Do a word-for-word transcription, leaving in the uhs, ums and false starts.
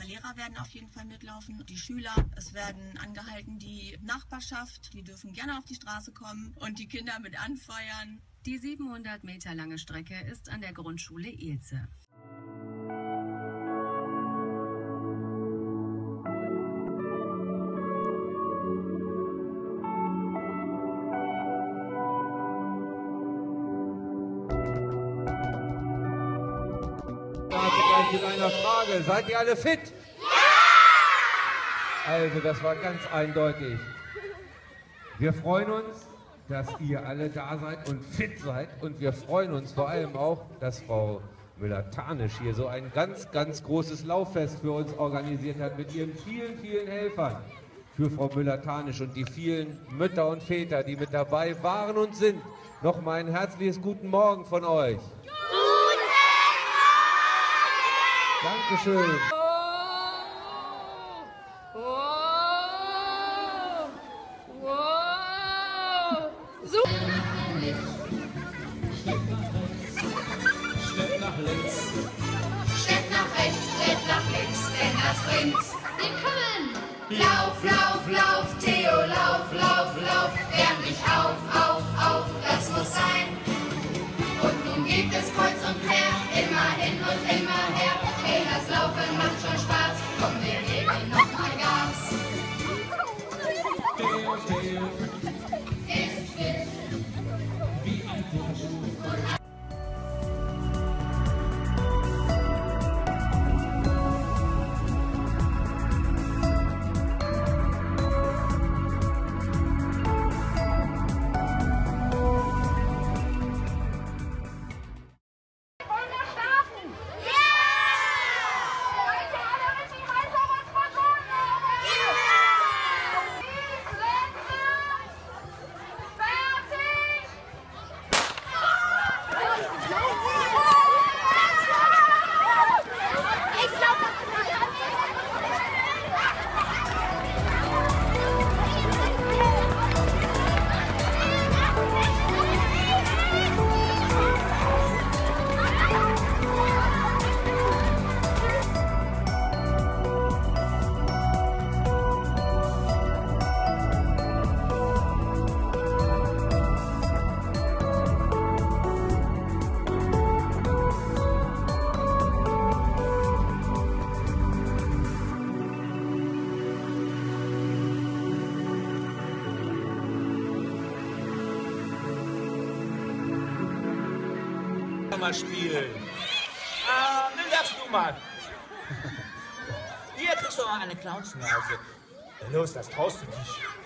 paar Lehrer werden auf jeden Fall mitlaufen, die Schüler. Es werden angehalten die Nachbarschaft, die dürfen gerne auf die Straße kommen und die Kinder mit anfeuern. Die siebenhundert Meter lange Strecke ist an der Grundschule Ilse. Gleich mit einer Frage. Seid ihr alle fit? Ja! Also, das war ganz eindeutig. Wir freuen uns, dass ihr alle da seid und fit seid. Und wir freuen uns vor allem auch, dass Frau Müller-Thanisch hier so ein ganz, ganz großes Lauffest für uns organisiert hat mit ihren vielen, vielen Helfern für Frau Müller-Thanisch und die vielen Mütter und Väter, die mit dabei waren und sind. Nochmal ein herzliches Guten Morgen von euch. Dankeschön. Oh, oh, oh. So. Schnitt nach links. Schnitt nach rechts, Schnitt nach links, denn das bringt's. Wir kommen. Lauf, lauf, lauf, Theo, lauf, lauf, lauf. Wärm dich auf, auf, auf, das muss sein. Und nun gibt es kreuz und quer, immer hin und immer her. Hey, das Laufen macht schon Spaß, komm, wir geben noch mal Gas. Theo, Theo, Ist fit. wie ein Turnschuh. Mal spielen. Ah, nimm das du mal. Hier kriegst du mal eine Clownsnase. Los, das traust du dich.